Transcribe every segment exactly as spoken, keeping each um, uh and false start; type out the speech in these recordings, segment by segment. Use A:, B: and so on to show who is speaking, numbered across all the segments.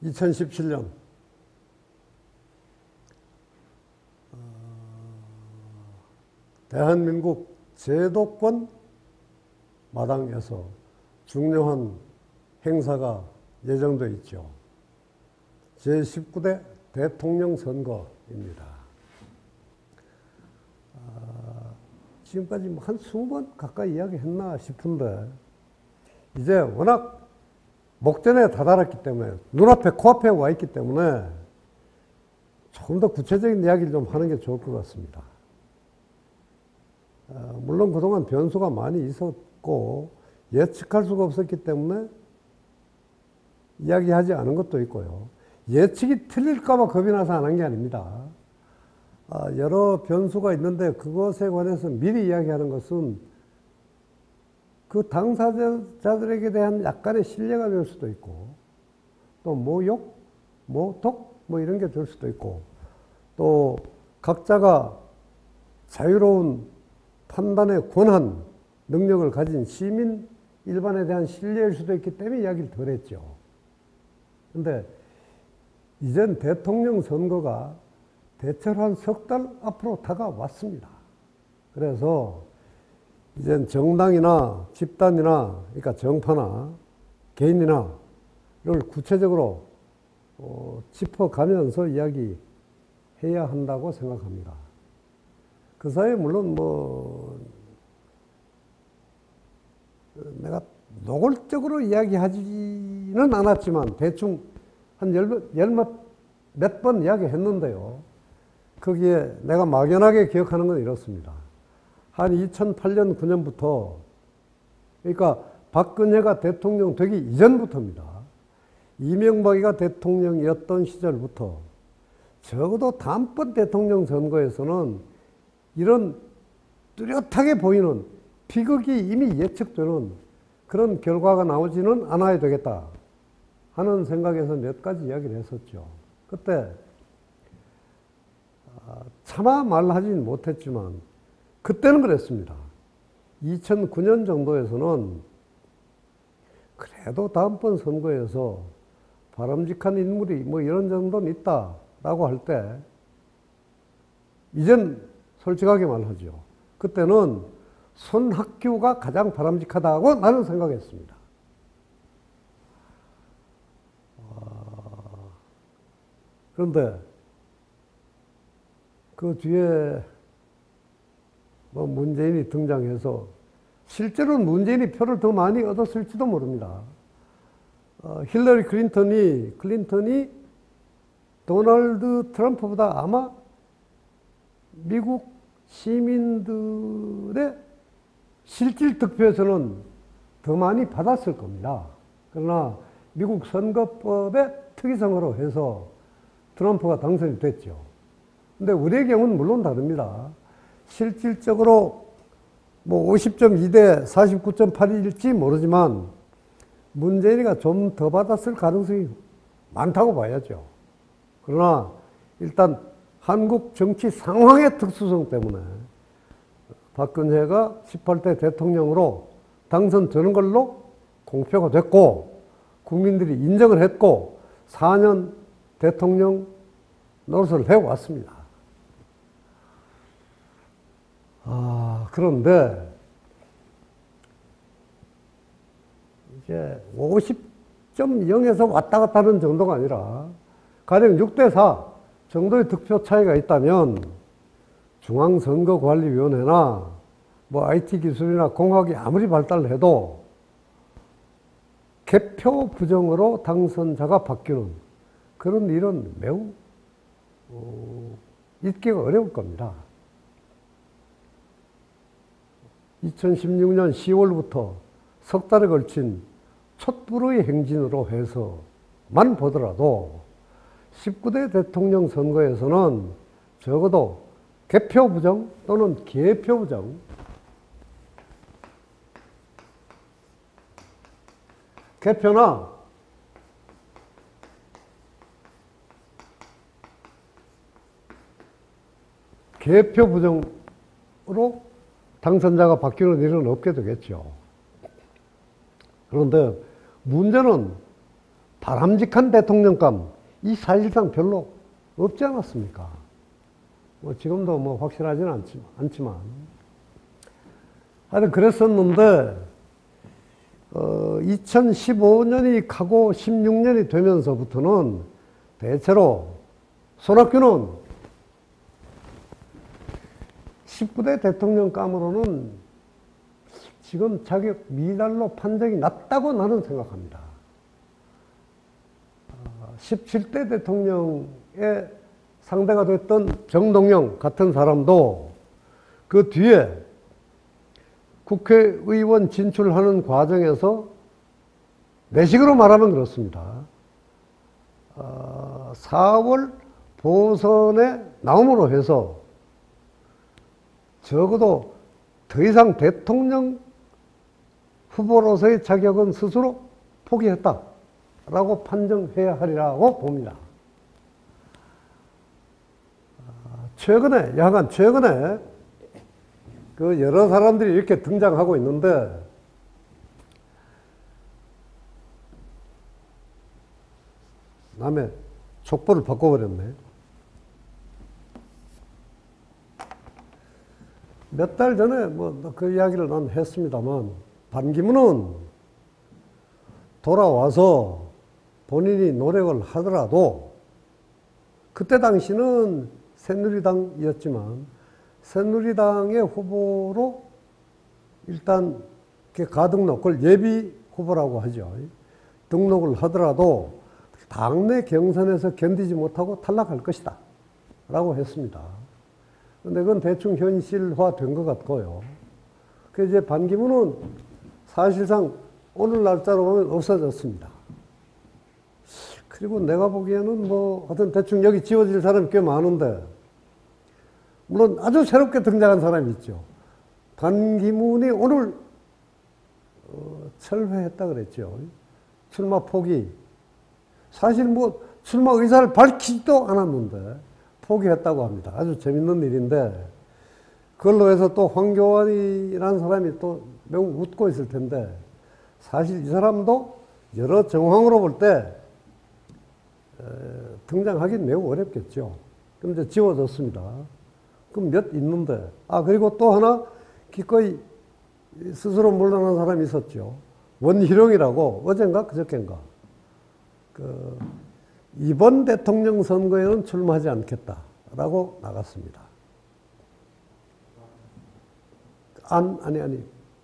A: 이천십칠 년 대한민국 제도권 마당에서 중요한 행사가 예정되어 있죠. 제십구 대 대통령 선거입니다. 아, 지금까지 한 이십 번 가까이 이야기했나 싶은데 이제 워낙 목전에 다다랐기 때문에 눈앞에 코앞에 와 있기 때문에 조금 더 구체적인 이야기를 좀 하는 게 좋을 것 같습니다. 아, 물론 그동안 변수가 많이 있었고 예측할 수가 없었기 때문에 이야기하지 않은 것도 있고요. 예측이 틀릴까 봐 겁이 나서 안 한 게 아닙니다. 아, 여러 변수가 있는데 그것에 관해서 미리 이야기하는 것은 그 당사자들에게 대한 약간의 신뢰가 될 수도 있고 또 모욕, 모독 뭐 이런 게 될 수도 있고 또 각자가 자유로운 판단의 권한, 능력을 가진 시민 일반에 대한 신뢰일 수도 있기 때문에 이야기를 덜 했죠. 근데 이젠 대통령 선거가 대체로 한 석 달 앞으로 다가왔습니다. 그래서 이젠 정당이나 집단이나 그러니까 정파나 개인이나 이걸 구체적으로 어, 짚어가면서 이야기해야 한다고 생각합니다. 그 사이에 물론 뭐 내가 노골적으로 이야기하지는 않았지만 대충 한 몇 번 이야기했는데요. 거기에 내가 막연하게 기억하는 건 이렇습니다. 한 이천팔 년, 구 년부터 그러니까 박근혜가 대통령 되기 이전부터입니다. 이명박이가 대통령이었던 시절부터 적어도 다음번 대통령 선거에서는 이런 뚜렷하게 보이는 비극이 이미 예측되는 그런 결과가 나오지는 않아야 되겠다 하는 생각에서 몇 가지 이야기를 했었죠. 그때 차마 말하지는 못했지만 그때는 그랬습니다. 이천구 년 정도에서는 그래도 다음번 선거에서 바람직한 인물이 뭐 이런 정도는 있다라고 할 때 이젠 솔직하게 말하죠. 그때는 손학규가 가장 바람직하다고 나는 생각했습니다. 그런데 그 뒤에 뭐 문재인이 등장해서 실제로는 문재인이 표를 더 많이 얻었을지도 모릅니다. 어, 힐러리 클린턴이 클린턴이 도널드 트럼프보다 아마 미국 시민들의 실질 득표에서는 더 많이 받았을 겁니다. 그러나 미국 선거법의 특이성으로 해서 트럼프가 당선이 됐죠. 근데 우리의 경우는 물론 다릅니다. 실질적으로 뭐 오십 점 이 대 사십구 점 팔일지 모르지만 문재인이가 좀 더 받았을 가능성이 많다고 봐야죠. 그러나 일단 한국 정치 상황의 특수성 때문에 박근혜가 십팔 대 대통령으로 당선되는 걸로 공표가 됐고 국민들이 인정을 했고 사 년 대통령 노릇을 해왔습니다. 아, 그런데 이제 오십 점 영에서 왔다 갔다 하는 정도가 아니라 가령 육 대 사 정도의 득표 차이가 있다면 중앙선거관리위원회나 뭐 아이티 기술이나 공학이 아무리 발달해도 개표 부정으로 당선자가 바뀌는 그런 일은 매우 어, 있기가 어려울 겁니다. 이천십육 년 시월부터 석 달에 걸친 촛불의 행진으로 해서만 보더라도 십구 대 대통령 선거에서는 적어도 개표 부정 또는 개표 부정, 개표나 개표 부정으로 당선자가 바뀌는 일은 없게 되겠죠. 그런데 문제는 바람직한 대통령감, 이 사실상 별로 없지 않았습니까? 뭐 지금도 뭐 확실하지는 않지만, 않지만. 하여튼 그랬었는데, 어, 이천십오 년이 가고 십육 년이 되면서부터는 대체로 손학규는 십구 대 대통령감으로는 지금 자격 미달로 판정이 났다고 나는 생각합니다. 십칠 대 대통령의 상대가 됐던 정동영 같은 사람도 그 뒤에 국회의원 진출하는 과정에서 내식으로 말하면 그렇습니다. 어, 사월 보선에 나옴으로 해서 적어도 더 이상 대통령 후보로서의 자격은 스스로 포기했다라고 판정해야 하리라고 봅니다. 최근에, 약간 최근에 그 여러 사람들이 이렇게 등장하고 있는데, 남의 족보를 바꿔버렸네. 몇 달 전에 뭐 그 이야기를 난 했습니다만, 반기문은 돌아와서 본인이 노력을 하더라도, 그때 당시는 새누리당이었지만, 새누리당의 후보로 일단 가등록, 그걸 예비 후보라고 하죠. 등록을 하더라도 당내 경선에서 견디지 못하고 탈락할 것이다 라고 했습니다. 근데 그건 대충 현실화된 것 같고요. 그 이제 반기문은 사실상 오늘 날짜로 보면 없어졌습니다. 그리고 내가 보기에는 뭐 하여튼 대충 여기 지워질 사람이 꽤 많은데, 물론 아주 새롭게 등장한 사람이 있죠. 반기문이 오늘 어, 철회했다 그랬죠. 출마 포기. 사실 뭐 출마 의사를 밝히지도 않았는데 포기했다고 합니다. 아주 재밌는 일인데, 그걸로 해서 또 황교안이라는 사람이 또 매우 웃고 있을 텐데, 사실 이 사람도 여러 정황으로 볼 때 등장하긴 매우 어렵겠죠. 그럼 이제 지워졌습니다. 그럼 몇 있는데, 아, 그리고 또 하나 기꺼이 스스로 물러난 사람이 있었죠. 원희룡이라고, 어젠가 그저께인가, 그 이번 대통령 선거에는 출마하지 않겠다라고 나갔습니다. 안, 아니, 아니.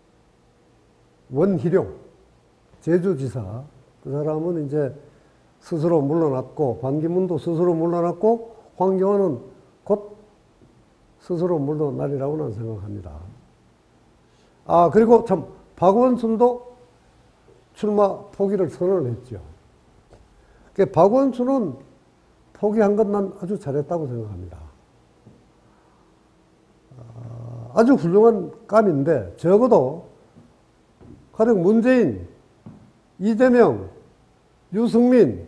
A: 원희룡, 제주지사. 그 사람은 이제 스스로 물러났고, 반기문도 스스로 물러났고, 황교안은 곧 스스로 물러나리라고 나는 생각합니다. 아, 그리고 참, 박원순도 출마 포기를 선언을 했죠. 그러니까 박원순은 포기한 건 난 아주 잘했다고 생각합니다. 아주 훌륭한 감인데, 적어도 가령 문재인, 이재명, 유승민,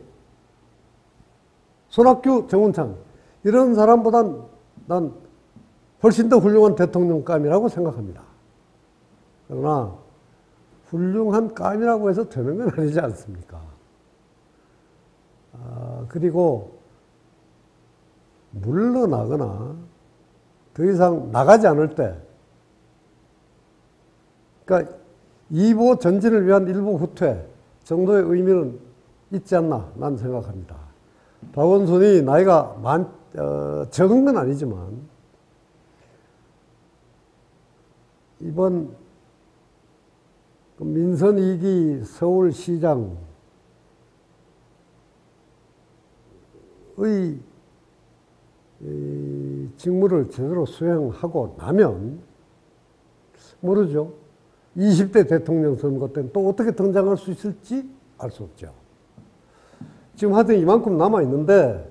A: 손학규, 정운찬 이런 사람보단 난 훨씬 더 훌륭한 대통령감이라고 생각합니다. 그러나 훌륭한 감이라고 해서 되는 건 아니지 않습니까? 아, 그리고 물러나거나 더 이상 나가지 않을 때, 그러니까 이보 전진을 위한 일부 후퇴 정도의 의미는 있지 않나 난 생각합니다. 박원순이 나이가 많, 어, 적은 건 아니지만 이번 민선 이 기 서울시장의 직무를 제대로 수행하고 나면 모르죠. 이십 대 대통령 선거 때는 또 어떻게 등장할 수 있을지 알 수 없죠. 지금 하여튼 이만큼 남아있는데,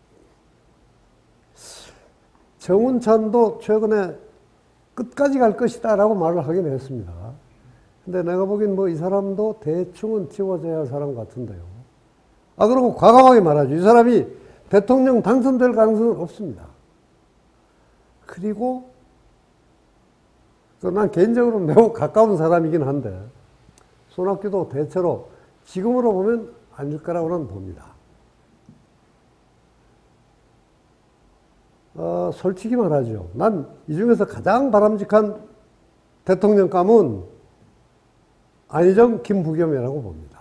A: 정운찬도 최근에 끝까지 갈 것이다 라고 말을 하긴 했습니다. 근데 내가 보기엔 뭐 이 사람도 대충은 지워져야 할 사람 같은데요. 아, 그리고 과감하게 말하죠. 이 사람이 대통령 당선될 가능성은 없습니다. 그리고 난 개인적으로 매우 가까운 사람이긴 한데, 손학규도 대체로 지금으로 보면 아닐 거라고는 봅니다. 어, 솔직히 말하죠. 난 이 중에서 가장 바람직한 대통령감은 안희정, 김부겸이라고 봅니다.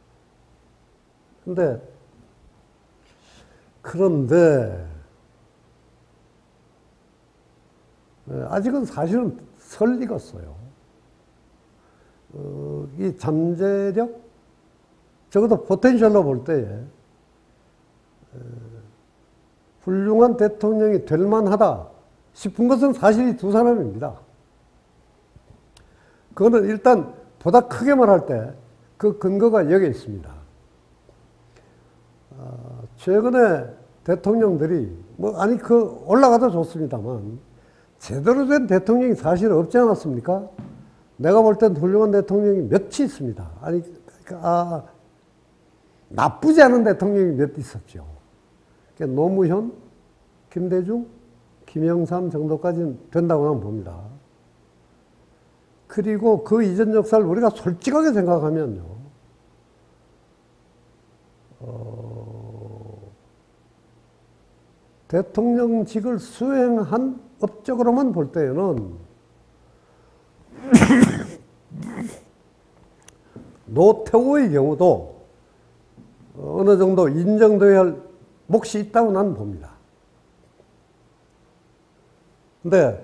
A: 근데, 그런데, 아직은 사실은 설 익었어요. 어, 이 잠재력, 적어도 포텐셜로 볼 때에, 어, 훌륭한 대통령이 될 만하다 싶은 것은 사실 이 두 사람입니다. 그거는 일단 보다 크게 말할 때 그 근거가 여기 있습니다. 어, 최근에 대통령들이, 뭐, 아니, 그, 올라가도 좋습니다만, 제대로 된 대통령이 사실 없지 않았습니까? 내가 볼 땐 훌륭한 대통령이 몇이 있습니다. 아니, 아, 나쁘지 않은 대통령이 몇 있었죠. 노무현, 김대중, 김영삼 정도까지는 된다고는 봅니다. 그리고 그 이전 역사를 우리가 솔직하게 생각하면요. 어, 대통령직을 수행한 업적으로만 볼 때에는 노태우의 경우도 어느 정도 인정되어야 할 몫이 있다고 나는 봅니다. 근데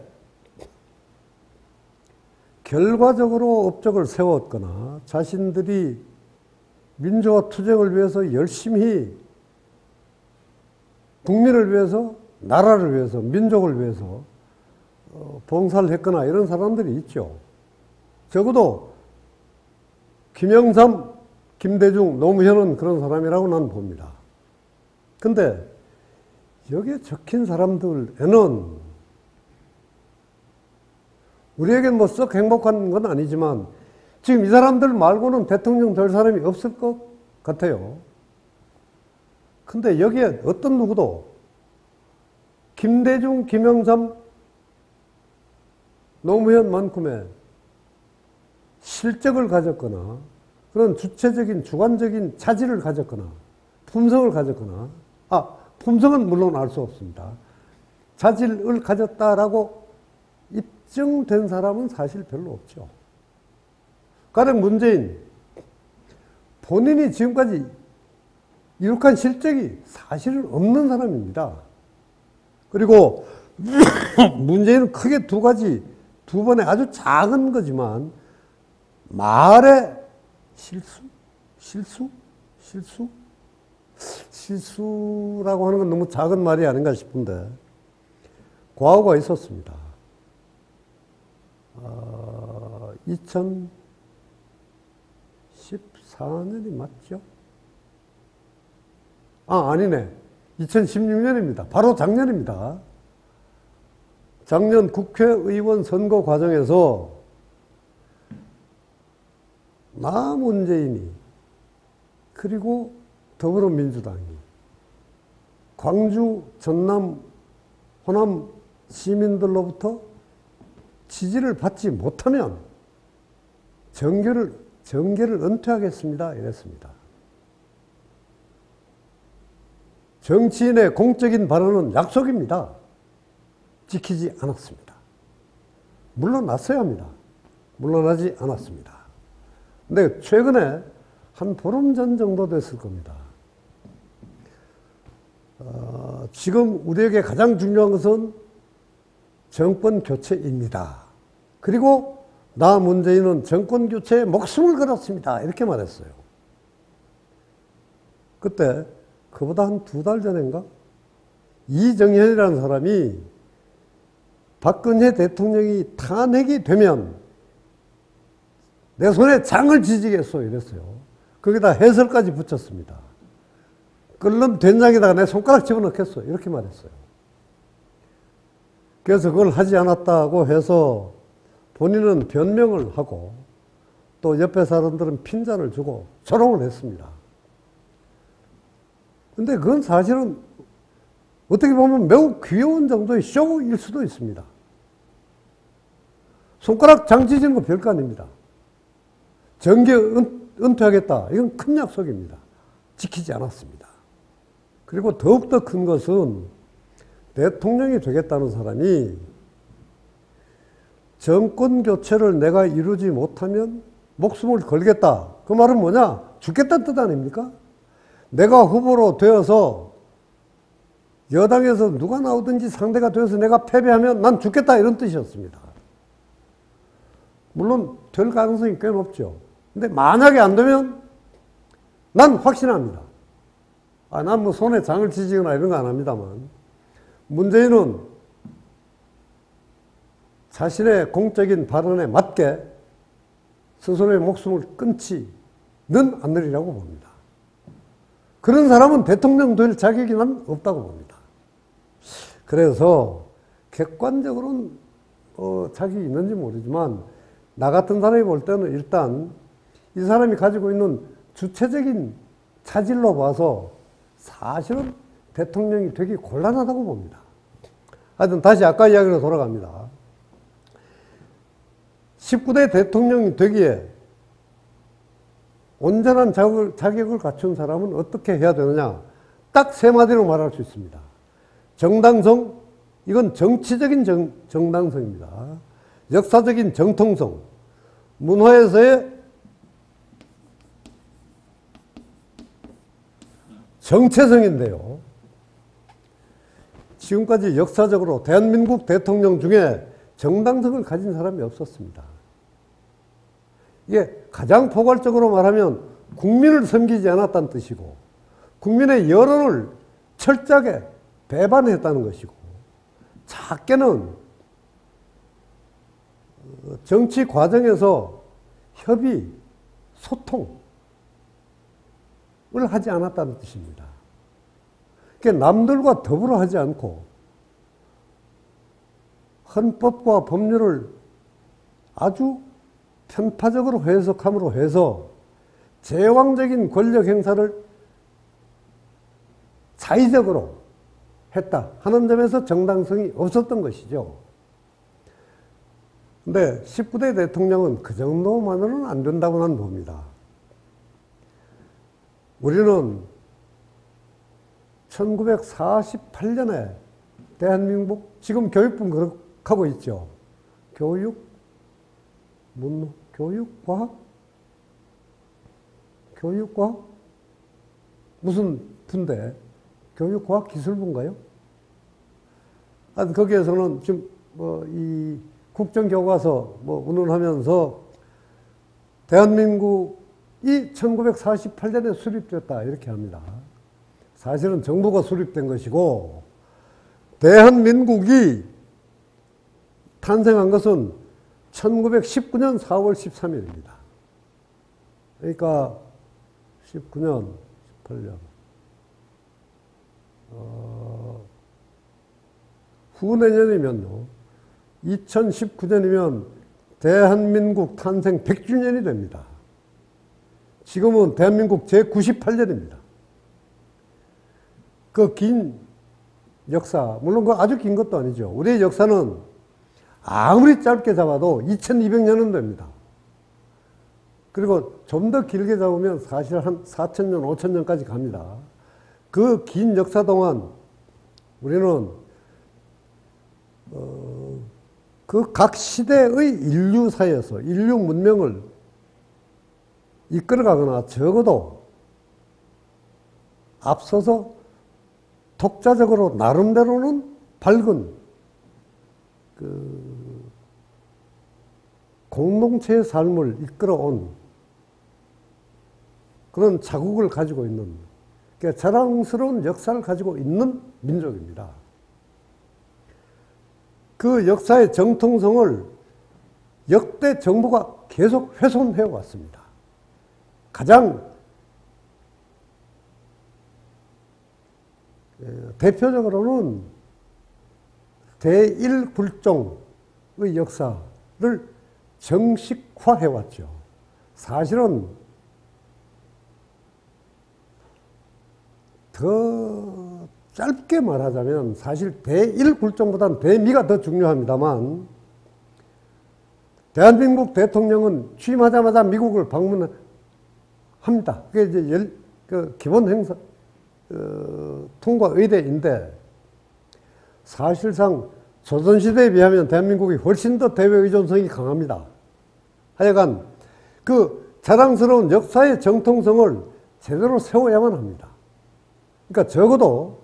A: 결과적으로 업적을 세웠거나 자신들이 민주화 투쟁을 위해서 열심히 국민을 위해서, 나라를 위해서, 민족을 위해서 봉사를 했거나 이런 사람들이 있죠. 적어도 김영삼, 김대중, 노무현은 그런 사람이라고 나는 봅니다. 근데 여기에 적힌 사람들에는 우리에겐 뭐 썩 행복한 건 아니지만 지금 이 사람들 말고는 대통령 될 사람이 없을 것 같아요. 근데 여기에 어떤 누구도 김대중, 김영삼, 노무현만큼의 실적을 가졌거나 그런 주체적인 주관적인 차질을 가졌거나 품성을 가졌거나, 아, 품성은 물론 알 수 없습니다. 자질을 가졌다라고 입증된 사람은 사실 별로 없죠. 가령 문재인, 본인이 지금까지 이룩한 실적이 사실은 없는 사람입니다. 그리고 문재인은 크게 두 가지, 두 번의 아주 작은 거지만 말의 실수? 실수? 실수? 실수라고 하는 건 너무 작은 말이 아닌가 싶은데 과오가 있었습니다. 어, 이천십사 년이 맞죠? 아, 아니네. 이천십육 년입니다. 바로 작년입니다. 작년 국회의원 선거 과정에서 나 문재인이 그리고 더불어민주당이 광주, 전남, 호남 시민들로부터 지지를 받지 못하면 정계를, 정계를 은퇴하겠습니다. 이랬습니다. 정치인의 공적인 발언은 약속입니다. 지키지 않았습니다. 물러났어야 합니다. 물러나지 않았습니다. 근데 최근에 한 보름 전 정도 됐을 겁니다. 어, 지금 우리에게 가장 중요한 것은 정권 교체입니다. 그리고 나 문재인은 정권 교체에 목숨을 걸었습니다. 이렇게 말했어요. 그때 그보다 한 두 달 전인가? 이정현이라는 사람이 박근혜 대통령이 탄핵이 되면 내 손에 장을 지지겠소 이랬어요. 거기다 해설까지 붙였습니다. 끓는 된장에다가 내 손가락 집어넣겠어 이렇게 말했어요. 그래서 그걸 하지 않았다고 해서 본인은 변명을 하고 또 옆에 사람들은 핀잔을 주고 조롱을 했습니다. 근데 그건 사실은 어떻게 보면 매우 귀여운 정도의 쇼일 수도 있습니다. 손가락 장 찢는 거 별거 아닙니다. 정계 은, 은퇴하겠다. 이건 큰 약속입니다. 지키지 않았습니다. 그리고 더욱더 큰 것은 대통령이 되겠다는 사람이 정권 교체를 내가 이루지 못하면 목숨을 걸겠다. 그 말은 뭐냐? 죽겠다는 뜻 아닙니까? 내가 후보로 되어서 여당에서 누가 나오든지 상대가 되어서 내가 패배하면 난 죽겠다 이런 뜻이었습니다. 물론 될 가능성이 꽤 높죠. 근데 만약에 안 되면 난 확신합니다. 아, 난 뭐 손에 장을 치지거나 이런 거 안 합니다만 문재인은 자신의 공적인 발언에 맞게 스스로의 목숨을 끊지는 않으리라고 봅니다. 그런 사람은 대통령 될 자격이 난 없다고 봅니다. 그래서 객관적으로는 어, 자격이 있는지 모르지만 나 같은 사람이 볼 때는 일단 이 사람이 가지고 있는 주체적인 차질로 봐서 사실은 대통령이 되기 곤란하다고 봅니다. 하여튼 다시 아까 이야기로 돌아갑니다. 십구 대 대통령이 되기에 온전한 자격을, 자격을 갖춘 사람은 어떻게 해야 되느냐? 딱 세 마디로 말할 수 있습니다. 정당성, 이건 정치적인 정, 정당성입니다. 역사적인 정통성, 문화에서의 정체성인데요. 지금까지 역사적으로 대한민국 대통령 중에 정당성을 가진 사람이 없었습니다. 이게 가장 포괄적으로 말하면 국민을 섬기지 않았다는 뜻이고 국민의 여론을 철저하게 배반했다는 것이고 작게는 정치 과정에서 협의, 소통을 하지 않았다는 뜻입니다. 그러니까 남들과 더불어 하지 않고 헌법과 법률을 아주 편파적으로 해석함으로 해서 제왕적인 권력 행사를 자의적으로 했다 하는 점에서 정당성이 없었던 것이죠. 근데 십구 대 대통령은 그 정도만으로는 안 된다고 난 봅니다. 우리는 천구백사십팔 년에 대한민국, 지금 교육부 그렇게 하고 있죠. 교육, 문, 교육과학? 교육과학? 무슨 분대? 교육과학기술부인가요? 아, 거기에서는 지금 뭐 이 국정교과서 뭐 운운하면서 대한민국이 천구백사십팔 년에 수립됐다 이렇게 합니다. 사실은 정부가 수립된 것이고 대한민국이 탄생한 것은 천구백십구 년 사월 십삼일입니다. 그러니까 십구 년, 십팔 년 어, 후내년이면요. 이천십구 년이면 대한민국 탄생 백 주년이 됩니다. 지금은 대한민국 제구십팔 년입니다. 그 긴 역사, 물론 그 아주 긴 것도 아니죠. 우리의 역사는 아무리 짧게 잡아도 이천이백 년은 됩니다. 그리고 좀 더 길게 잡으면 사실 한 사천 년, 오천 년까지 갑니다. 그 긴 역사 동안 우리는 어, 그 각 시대의 인류사에서 인류 문명을 이끌어가거나 적어도 앞서서 독자적으로 나름대로는 밝은 그 공동체의 삶을 이끌어온 그런 자국을 가지고 있는, 그러니까 자랑스러운 역사를 가지고 있는 민족입니다. 그 역사의 정통성을 역대 정부가 계속 훼손해 왔습니다. 가장 대표적으로는 대일 굴종의 역사를 정식화해 왔죠. 사실은 더 짧게 말하자면 사실 대일 굴종보다는 대미가 더 중요합니다만 대한민국 대통령은 취임하자마자 미국을 방문합니다. 그게 이제 그 기본 행사, 어, 통과 의례인데 사실상 조선시대에 비하면 대한민국이 훨씬 더 대외 의존성이 강합니다. 하여간 그 자랑스러운 역사의 정통성을 제대로 세워야만 합니다. 그러니까 적어도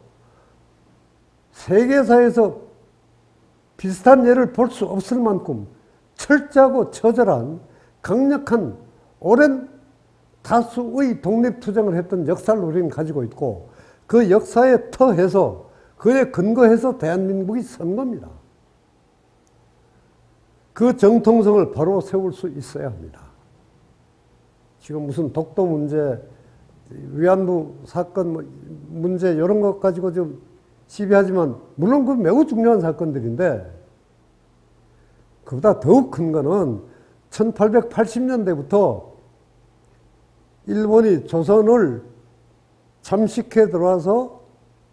A: 세계사에서 비슷한 예를 볼 수 없을 만큼 철저하고 처절한 강력한 오랜 다수의 독립투쟁을 했던 역사를 우리는 가지고 있고 그 역사에 터해서 그에 근거해서 대한민국이 선 겁니다. 그 정통성을 바로 세울 수 있어야 합니다. 지금 무슨 독도 문제, 위안부 사건 뭐 문제 이런 것 가지고 좀 시비하지만 물론 그 매우 중요한 사건들인데 그보다 더욱 큰 거는 천팔백팔십 년대부터 일본이 조선을 잠식해 들어와서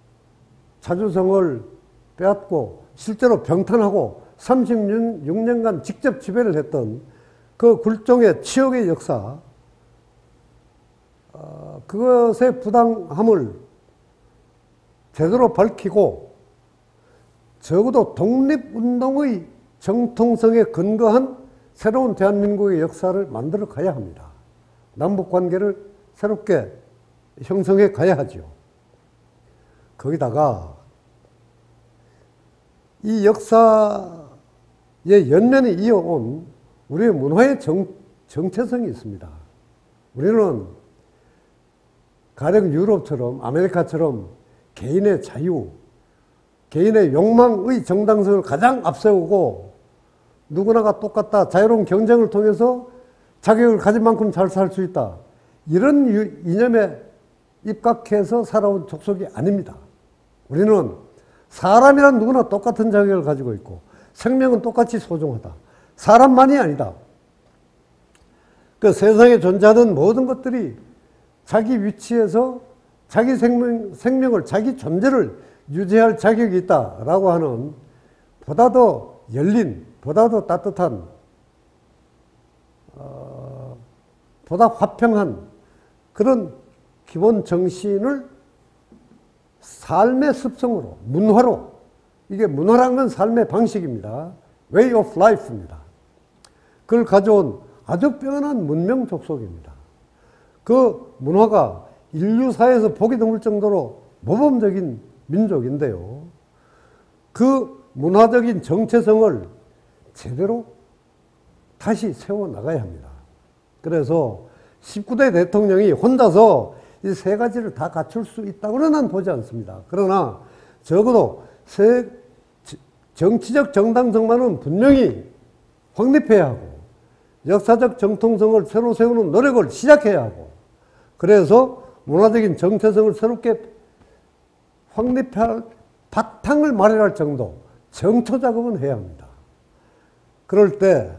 A: 자주성을 빼앗고 실제로 병탄하고 삼십육 년간 직접 지배를 했던 그 굴종의 치욕의 역사, 어, 그것의 부당함을 제대로 밝히고 적어도 독립운동의 정통성에 근거한 새로운 대한민국의 역사를 만들어 가야 합니다. 남북관계를 새롭게 형성해 가야 하죠. 거기다가 이 역사의 연면이 이어온 우리의 문화의 정, 정체성이 있습니다. 우리는 가령 유럽처럼 아메리카처럼 개인의 자유, 개인의 욕망의 정당성을 가장 앞세우고 누구나가 똑같다, 자유로운 경쟁을 통해서 자격을 가진 만큼 잘 살 수 있다. 이런 이념에 입각해서 살아온 족속이 아닙니다. 우리는 사람이란 누구나 똑같은 자격을 가지고 있고 생명은 똑같이 소중하다. 사람만이 아니다. 그 세상에 존재하는 모든 것들이 자기 위치에서 자기 생명, 생명을, 자기 존재를 유지할 자격이 있다라고 하는 보다 더 열린, 보다 더 따뜻한, 어, 보다 화평한 그런 기본 정신을 삶의 습성으로, 문화로, 이게 문화란 건 삶의 방식입니다. way of life입니다. 그걸 가져온 아주 빼어난 문명 족속입니다. 그 문화가 인류사에서 보기 드물 정도로 모범적인 민족인데요. 그 문화적인 정체성을 제대로 다시 세워나가야 합니다. 그래서 십구 대 대통령이 혼자서 이 세 가지를 다 갖출 수 있다고는 난 보지 않습니다. 그러나 적어도 세, 정치적 정당성만은 분명히 확립해야 하고 역사적 정통성을 새로 세우는 노력을 시작해야 하고 그래서 문화적인 정체성을 새롭게 확립할 바탕을 마련할 정도 정토 작업은 해야 합니다. 그럴 때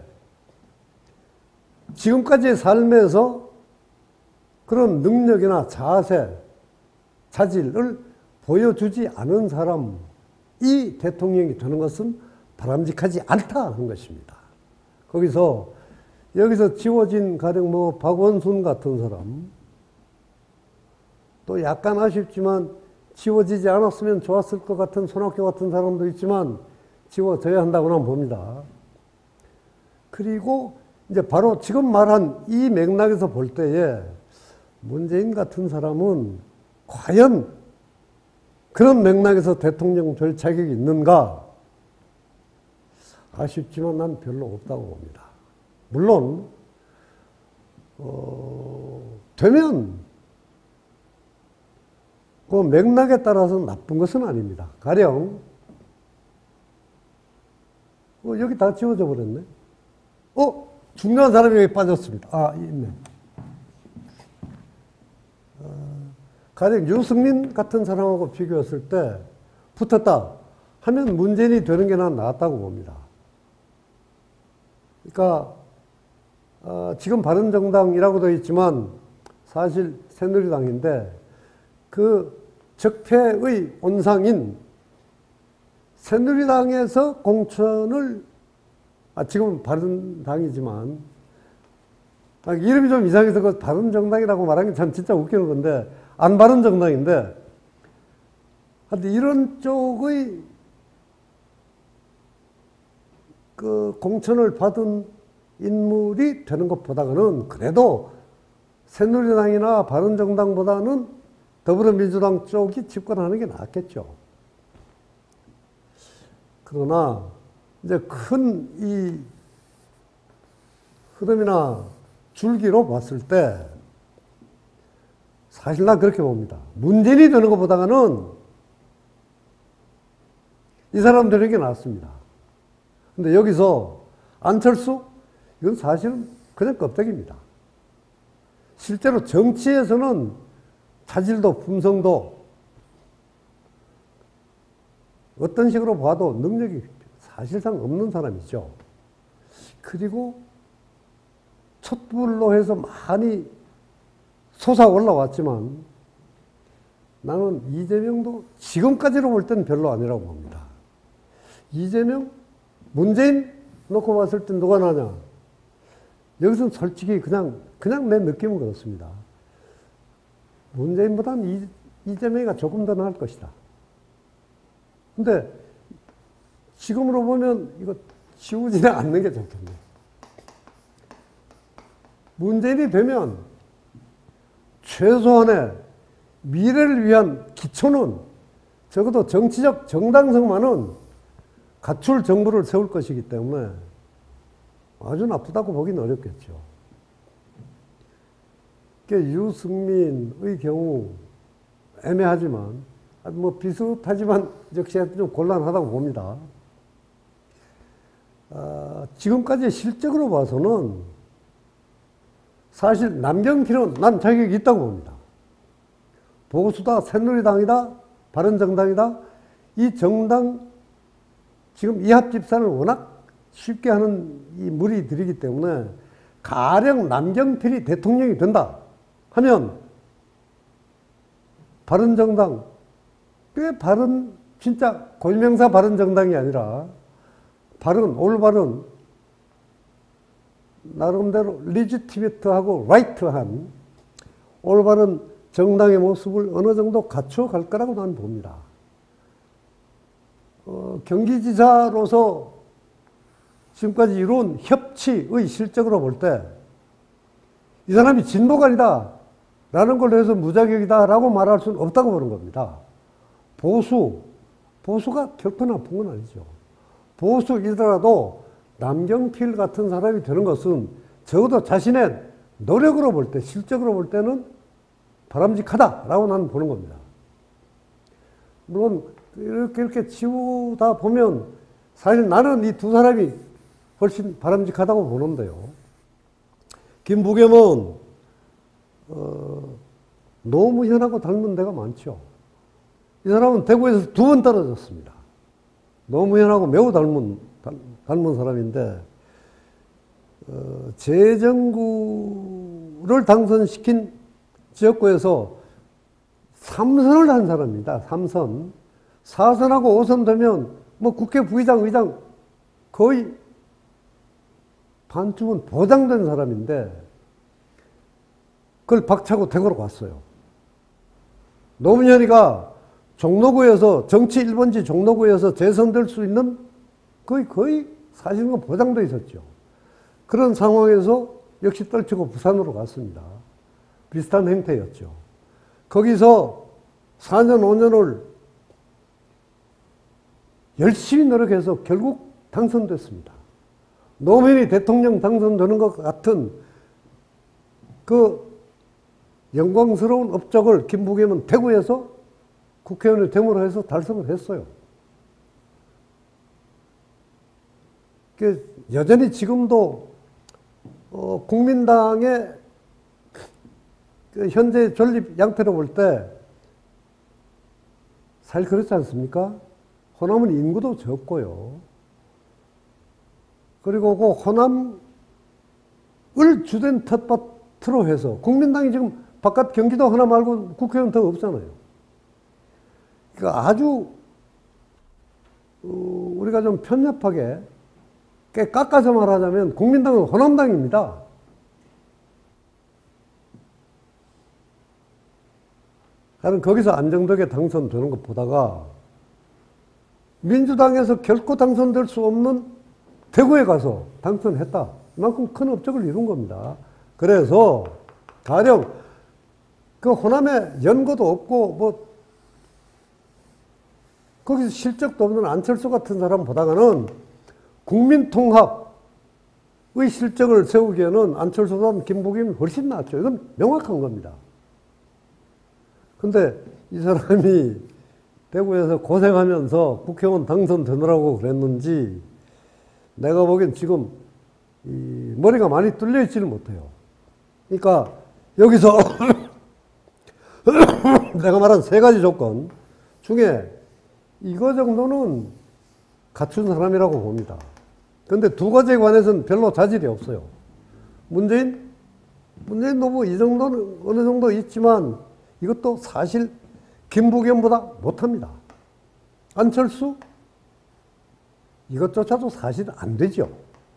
A: 지금까지의 삶에서 그런 능력이나 자세, 자질을 보여주지 않은 사람이 대통령이 되는 것은 바람직하지 않다는 것입니다. 거기서 여기서 지워진 가령 뭐 박원순 같은 사람, 또 약간 아쉽지만 지워지지 않았으면 좋았을 것 같은 손학규 같은 사람도 있지만 지워져야 한다고는 봅니다. 그리고 이제 바로 지금 말한 이 맥락에서 볼 때에 문재인 같은 사람은 과연 그런 맥락에서 대통령 될 자격이 있는가? 아쉽지만 난 별로 없다고 봅니다. 물론 어, 되면 그 맥락에 따라서 나쁜 것은 아닙니다. 가령 어, 여기 다 지워져 버렸네. 어? 중요한 사람이 여기 빠졌습니다. 아, 있네. 어, 가령 유승민 같은 사람하고 비교했을 때 붙었다 하면 문재인이 되는 게 난 낫다고 봅니다. 그러니까 어, 지금 바른정당이라고 되어 있지만 사실 새누리당인데 그 적폐의 온상인 새누리당에서 공천을 아, 지금 바른당이지만 아, 이름이 좀 이상해서 그 바른정당이라고 말하는 게 참 진짜 웃기는 건데, 안 바른정당인데, 하여튼 이런 쪽의 그 공천을 받은 인물이 되는 것보다는 그래도 새누리당이나 바른정당보다는 더불어민주당 쪽이 집권하는 게 낫겠죠. 그러나 이제 큰 이 흐름이나 줄기로 봤을 때 사실 난 그렇게 봅니다. 문재인이 되는 것보다는 이 사람 되는 게 낫습니다. 근데 여기서 안철수? 이건 사실은 그냥 껍데기입니다. 실제로 정치에서는 차질도 품성도 어떤 식으로 봐도 능력이 사실상 없는 사람이죠. 그리고 촛불로 해서 많이 솟아 올라왔지만 나는 이재명도 지금까지로 볼 때는 별로 아니라고 봅니다. 이재명, 문재인 놓고 봤을 때 누가 나냐? 여기서는 솔직히 그냥, 그냥 내 느낌은 그렇습니다. 문재인보다는 이, 이재명이가 조금 더 나을 것이다. 근데 지금으로 보면 이거 지우지는 않는 게 좋겠네. 문재인이 되면 최소한의 미래를 위한 기초는 적어도 정치적 정당성만은 갖출 정부를 세울 것이기 때문에 아주 나쁘다고 보기는 어렵겠죠. 유승민의 경우 애매하지만 뭐 비슷하지만 역시 좀 곤란하다고 봅니다. 아, 지금까지 실적으로 봐서는 사실 남경필은 난 자격이 있다고 봅니다. 보수다, 새누리당이다, 바른정당이다. 이 정당 지금 이합집산을 워낙 쉽게 하는 이 무리들이기 때문에 가령 남경필이 대통령이 된다 하면 바른정당, 꽤 바른, 진짜 골명사 바른정당이 아니라 바른, 올바른, 나름대로 리지티미트하고 라이트한 올바른 정당의 모습을 어느 정도 갖춰갈 거라고 나는 봅니다. 어, 경기지사로서 지금까지 이룬 협치의 실적으로 볼 때 이 사람이 진보관이다 라는 걸로 해서 무자격이다 라고 말할 수는 없다고 보는 겁니다. 보수, 보수가 결코 나쁜 건 아니죠. 보수이더라도 남경필 같은 사람이 되는 것은 적어도 자신의 노력으로 볼 때, 실적으로 볼 때는 바람직하다라고 나는 보는 겁니다. 물론 이렇게 이렇게 지우다 보면 사실 나는 이 두 사람이 훨씬 바람직하다고 보는데요. 김부겸은 어, 노무현하고 닮은 데가 많죠. 이 사람은 대구에서 두 번 떨어졌습니다. 노무현하고 매우 닮은 닮은 사람인데 어, 재정구를 당선시킨 지역구에서 삼 선을 한 사람입니다. 삼 선. 사 선하고 오 선 되면 뭐 국회 부의장, 의장 거의 반쯤은 보장된 사람인데 그걸 박차고 대구로 갔어요. 노무현이가 종로구에서 정치 일 번지 종로구에서 재선될 수 있는 거의 거의 사실은 보장돼 있었죠. 그런 상황에서 역시 떨치고 부산으로 갔습니다. 비슷한 행태였죠. 거기서 사 년, 오 년을 열심히 노력해서 결국 당선됐습니다. 노무현이 대통령 당선되는 것 같은 그 영광스러운 업적을 김부겸은 대구에서 국회의원을 대모로 해서 달성을 했어요. 여전히 지금도 어, 국민당의 그 현재 존립 양태로 볼 때 사실 그렇지 않습니까? 호남은 인구도 적고요. 그리고 그 호남을 주된 텃밭으로 해서 국민당이 지금 바깥 경기도 하나 말고 국회의원 더 없잖아요. 그러니까 아주 어, 우리가 좀 편협하게 꽤 깎아서 말하자면 국민당은 호남당입니다. 나는 거기서 안정되게 당선되는 것 보다가 민주당에서 결코 당선될 수 없는 대구에 가서 당선했다. 이만큼 큰 업적을 이룬 겁니다. 그래서 가령 그 호남에 연고도 없고 뭐 거기서 실적도 없는 안철수 같은 사람보다는 국민통합의 실적을 세우기에는 안철수보다는 김부겸이 훨씬 낫죠. 이건 명확한 겁니다. 근데 이 사람이 대구에서 고생하면서 국회의원 당선되느라고 그랬는지 내가 보기엔 지금 이 머리가 많이 뚫려 있지를 못해요. 그러니까 여기서 내가 말한 세 가지 조건 중에 이거 정도는 갖춘 사람이라고 봅니다. 그런데 두 가지에 관해서는 별로 자질이 없어요. 문재인? 문재인 후보 이 정도는 어느 정도 있지만 이것도 사실 김부겸보다 못합니다. 안철수? 이것조차도 사실 안 되죠.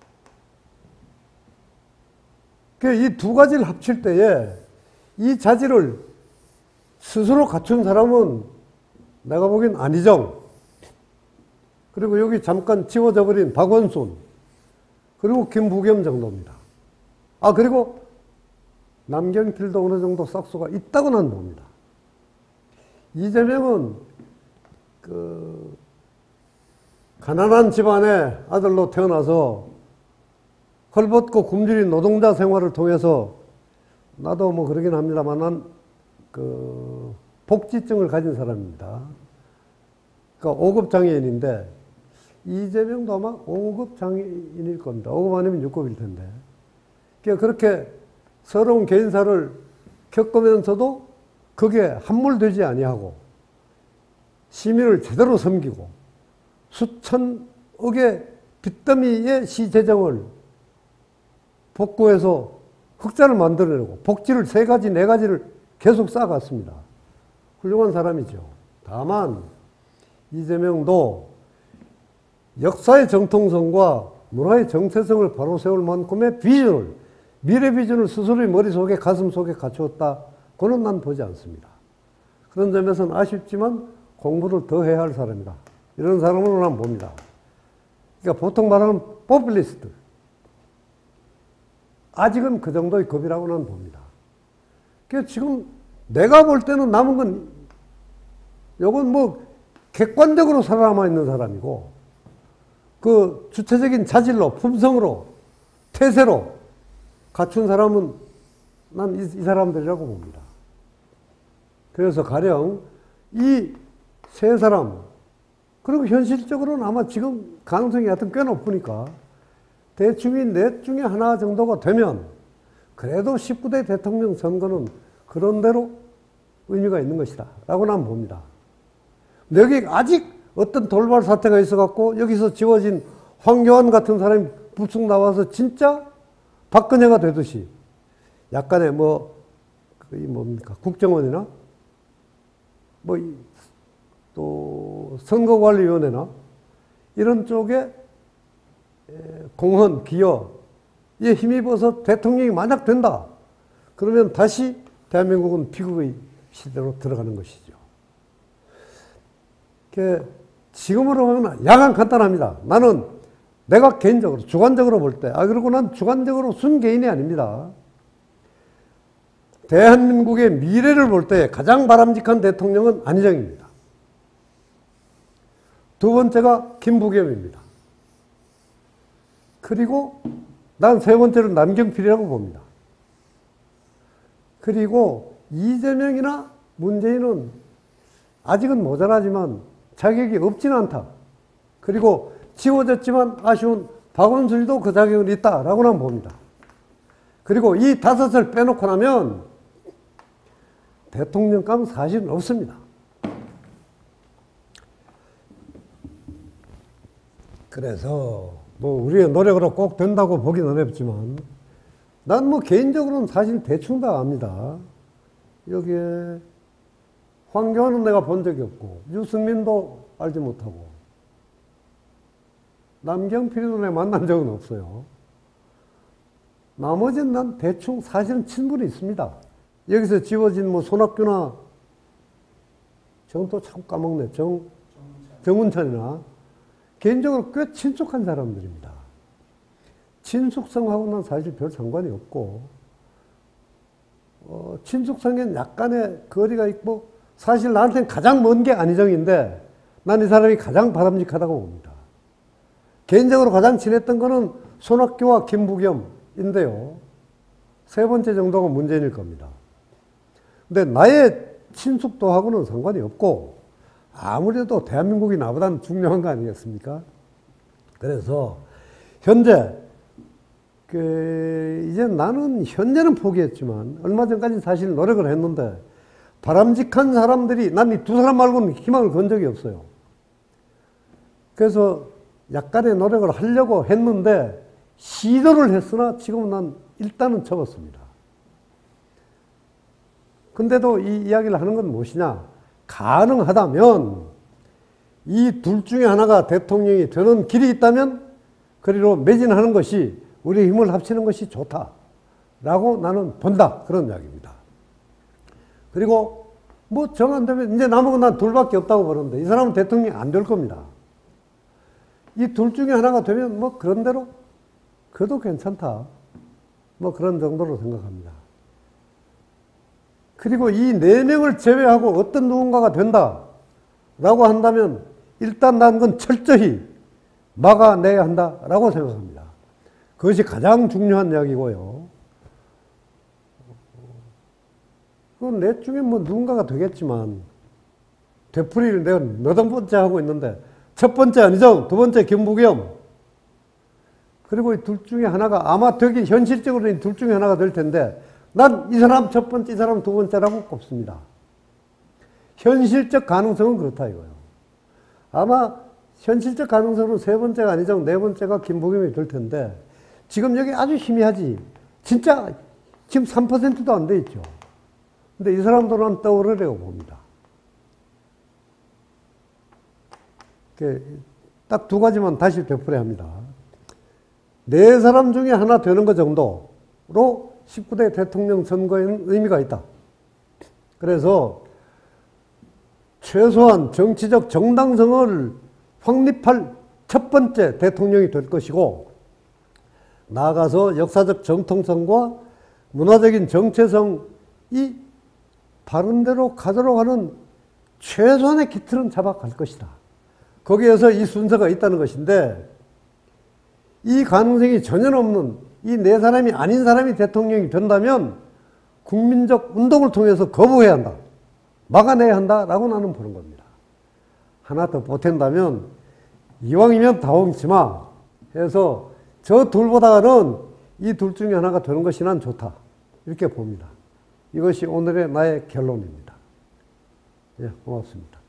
A: 이 두 가지를 합칠 때에 이 자질을 스스로 갖춘 사람은 내가 보기엔 안희정, 그리고 여기 잠깐 지워져 버린 박원순, 그리고 김부겸 정도입니다. 아, 그리고 남경필도 어느 정도 싹수가 있다고 난 봅니다. 이재명은 그 가난한 집안의 아들로 태어나서 헐벗고 굶주린 노동자 생활을 통해서 나도 뭐 그러긴 합니다만 난 그 복지증을 가진 사람입니다. 그러니까 오 급 장애인인데 이재명도 아마 오 급 장애인일 겁니다. 오 급 아니면 육 급일 텐데. 그러니까 그렇게 서러운 개인사를 겪으면서도 그게 함몰되지 아니하고 시민을 제대로 섬기고 수천억의 빚더미의 시재정을 복구해서 흑자를 만들어내고 복지를 세 가지, 네 가지를 계속 쌓아갔습니다. 훌륭한 사람이죠. 다만 이재명도 역사의 정통성과 문화의 정체성을 바로 세울 만큼의 비전을, 미래 비전을 스스로의 머릿속에 가슴속에 갖추었다고는 난 보지 않습니다. 그런 점에서는 아쉽지만 공부를 더 해야 할 사람이다. 이런 사람으로 난 봅니다. 그러니까 보통 말하는 포퓰리스트. 아직은 그 정도의 급이라고 난 봅니다. 그러니까 지금 내가 볼 때는 남은 건 요건 뭐 객관적으로 살아남아 있는 사람이고 그 주체적인 자질로, 품성으로, 태세로 갖춘 사람은 난 이, 이 사람들이라고 봅니다. 그래서 가령 이 세 사람, 그리고 현실적으로는 아마 지금 가능성이 하여튼 꽤 높으니까 대충이 넷 중에 하나 정도가 되면 그래도 십구 대 대통령 선거는 그런대로 의미가 있는 것이다 라고 난 봅니다. 여기 아직 어떤 돌발 사태가 있어갖고 여기서 지워진 황교안 같은 사람이 불쑥 나와서 진짜 박근혜가 되듯이 약간의 뭐, 이 뭡니까, 국정원이나 뭐, 또 선거관리위원회나 이런 쪽에 공헌, 기여에 힘입어서 대통령이 만약 된다. 그러면 다시 대한민국은 비극의 시대로 들어가는 것이죠. 지금으로 보면 약간 간단합니다. 나는 내가 개인적으로, 주관적으로 볼 때, 아, 그리고 난 주관적으로 순개인이 아닙니다. 대한민국의 미래를 볼 때 가장 바람직한 대통령은 안희정입니다. 두 번째가 김부겸입니다. 그리고 난 세 번째는 남경필이라고 봅니다. 그리고 이재명이나 문재인은 아직은 모자라지만 자격이 없지는 않다. 그리고 지워졌지만 아쉬운 박원순도 그 자격은 있다라고 난 봅니다. 그리고 이 다섯을 빼놓고 나면 대통령감은 사실은 없습니다. 그래서 뭐 우리의 노력으로 꼭 된다고 보긴 어렵지만 난 뭐 개인적으로는 사실 대충 다 압니다. 여기에 황교안은 내가 본 적이 없고 유승민도 알지 못하고 남경필도 내가 만난 적은 없어요. 나머지는 난 대충 사실은 친분이 있습니다. 여기서 지워진 뭐 손학규나 정도 참 까먹네. 정, 정운찬이나. 개인적으로 꽤 친숙한 사람들입니다. 친숙성하고는 사실 별 상관이 없고, 어, 친숙성엔 약간의 거리가 있고, 사실 나한테는 가장 먼 게 안희정인데, 난 이 사람이 가장 바람직하다고 봅니다. 개인적으로 가장 친했던 거는 손학규와 김부겸인데요. 세 번째 정도가 문재인일 겁니다. 근데 나의 친숙도하고는 상관이 없고, 아무래도 대한민국이 나보다는 중요한 거 아니겠습니까? 그래서, 현재, 그, 이제 나는 현재는 포기했지만, 얼마 전까지 사실 노력을 했는데, 바람직한 사람들이, 난 이 두 사람 말고는 희망을 건 적이 없어요. 그래서 약간의 노력을 하려고 했는데, 시도를 했으나 지금은 난 일단은 접었습니다. 근데도 이 이야기를 하는 건 무엇이냐? 가능하다면 이 둘 중에 하나가 대통령이 되는 길이 있다면 그리로 매진하는 것이 우리 힘을 합치는 것이 좋다라고 나는 본다. 그런 이야기입니다. 그리고 뭐 정 안 되면 이제 남은 건 난 둘밖에 없다고 보는데 이 사람은 대통령이 안 될 겁니다. 이 둘 중에 하나가 되면 뭐 그런 대로 그래도 괜찮다. 뭐 그런 정도로 생각합니다. 그리고 이 네 명을 제외하고 어떤 누군가가 된다라고 한다면 일단 난 건 철저히 막아내야 한다라고 생각합니다. 그것이 가장 중요한 이야기고요. 그 넷 중에 뭐 누군가가 되겠지만 되풀이를 내가 몇 번째 하고 있는데 첫 번째 안희정, 두 번째 김부겸 그리고 이 둘 중에 하나가 아마 되게 현실적으로 이 둘 중에 하나가 될 텐데 난 이 사람 첫 번째, 이 사람 두 번째라고 꼽습니다. 현실적 가능성은 그렇다 이거예요. 아마 현실적 가능성은 세 번째가 안희정, 네 번째가 김부겸이 될 텐데 지금 여기 아주 희미하지. 진짜 지금 삼 퍼센트도 안 돼 있죠. 근데 이 사람들은 떠오르려고 봅니다. 딱 두 가지만 다시 되풀이 합니다. 네 사람 중에 하나 되는 것 정도로 십구 대 대통령 선거에는 의미가 있다. 그래서 최소한 정치적 정당성을 확립할 첫 번째 대통령이 될 것이고 나아가서 역사적 정통성과 문화적인 정체성이 바른대로 가도록 하는 최소한의 기틀은 잡아갈 것이다. 거기에서 이 순서가 있다는 것인데 이 가능성이 전혀 없는 이 네 사람이 아닌 사람이 대통령이 된다면 국민적 운동을 통해서 거부해야 한다. 막아내야 한다라고 나는 보는 겁니다. 하나 더 보탠다면 이왕이면 다홍치마 해서 저 둘보다는 이 둘 중에 하나가 되는 것이 난 좋다. 이렇게 봅니다. 이것이 오늘의 나의 결론입니다. 예, 고맙습니다.